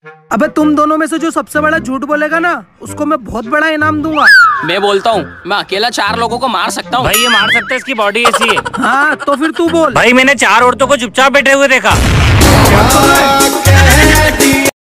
अबे तुम दोनों में से जो सबसे बड़ा झूठ बोलेगा ना, उसको मैं बहुत बड़ा इनाम दूंगा। मैं बोलता हूँ, मैं अकेला 4 लोगों को मार सकता हूँ। भाई ये मार सकता है, इसकी बॉडी ऐसी है। हाँ तो फिर तू बोल। भाई मैंने 4 औरतों को चुपचाप बैठे हुए देखा।